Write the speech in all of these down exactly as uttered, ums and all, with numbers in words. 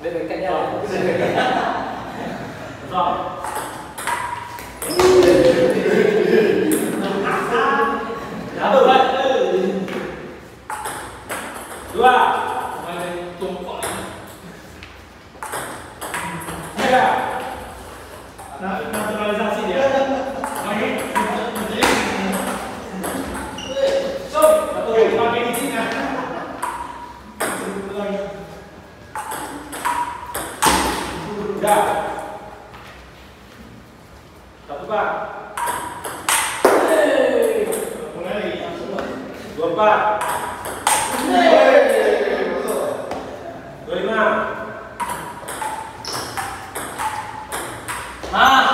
Bên cạnh nhau. Rồi. Đã được đấy. Dua. Tung kok. Tiga. Nah, naturalisasi dia. Lagi. So, satu pakai di sini. Ya. Satu pak. Mulai. Dua pak. Dua lima. Ah.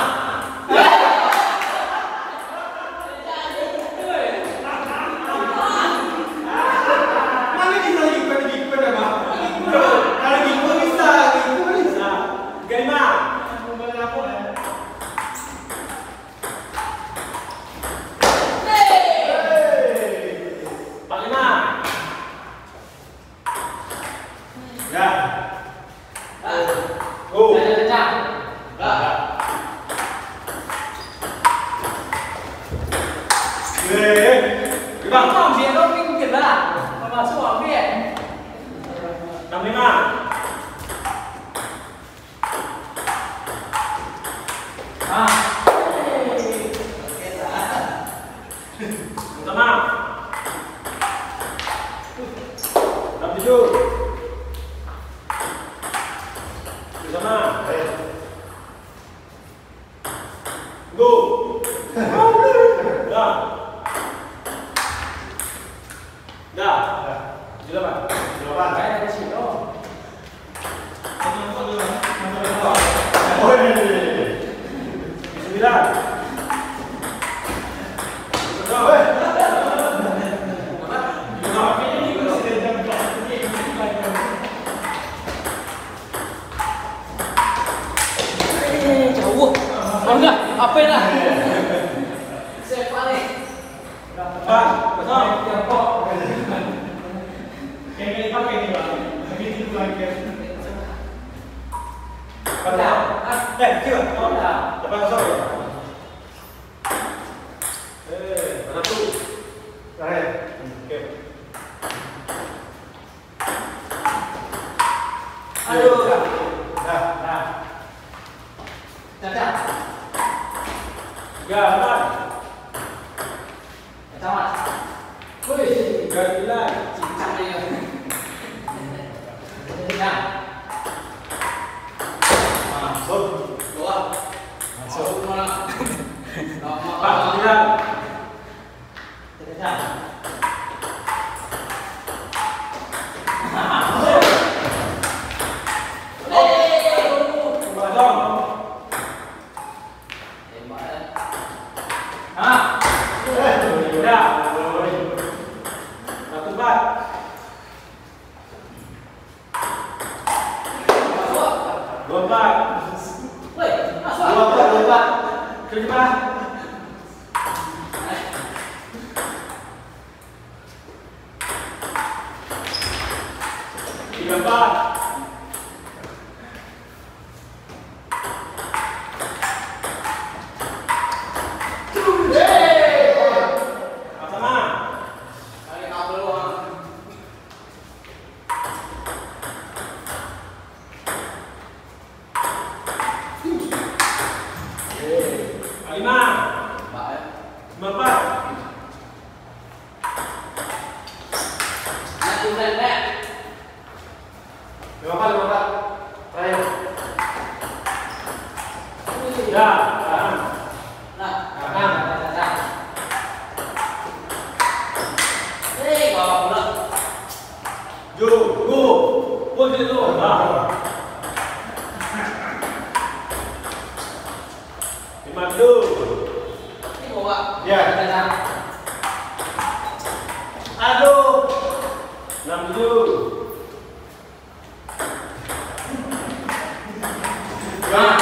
Mana bisa lagi pada gitu pada bang? Kalau gitu bisa, gitu bisa. Tiga lima. Kembali apa ya? Empat lima. Ya. Oh. Bang phòng gì đâu mình kiểm tra mà mà số bóng đi Năm lima. À Pertama. Enam tujuh. Bersama. Go. Dah. Dah. Tujuh delapan. Tujuh delapan. cái này chỉ đâu Sembilan. jauh oh enggak apa lah siapa nih Empat. Kosong. tiongkok Yang ini pakai nih bang. Lagi itu lagi. Udah. Eh, kira. Udah. Depan kosong ya. Eh, satu. Terakhir. Oke. Aduh. Dah, dah. Cacat. Tiga, empat. Cacat. Wih, Tiga, sembilan. cincang dia. Cincang. Masuk. Dua. Masuk mana? Empat, sembilan. Cacat. Kosong. Ah. Udah. Satu, empat. Dua, empat. Wih, masuk. Dua, empat, dua, empat. Terima. Tiga, empat. Sama. Kali kabel doang. Lima. Baik. Empat. Nanti udah Lima, empat, lima, empat. Terakhir. Ya, tahan. Nah, Tahan. cacat. Eh, bawa pula. Go, go. Pun itu. Nah. Lima tujuh. Ini bawa. Ya. Cacat. Aduh. Enam tujuh. Nah.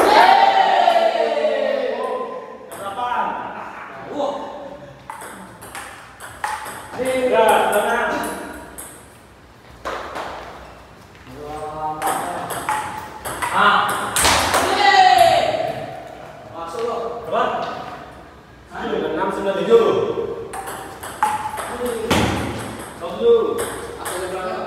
Delapan. Wah. Tiga, tenang. Dua. Ah. Masuk lo. Berapa? enam sembilan tujuh. Tujuh. Aku udah berangkat.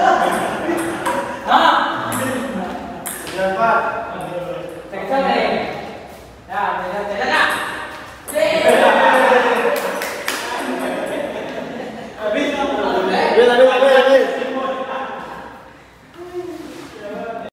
Empat. Teksan nih.